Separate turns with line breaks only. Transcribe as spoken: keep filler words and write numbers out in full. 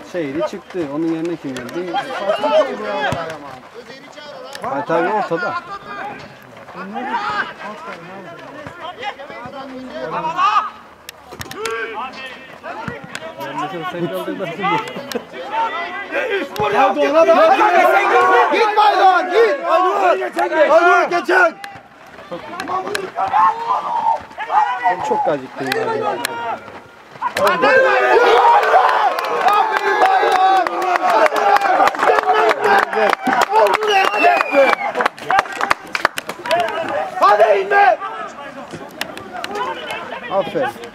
Şehri çıktı. Onun yerine kim geldi? Fatih abi ortada. Sen kaldırmasın diye.
Hadi ona da. Git Baydoğan git. Hadi geçen.
Ben çok acıktım galiba.
Aferin Baydoğan. Hadi inme.
Aferin.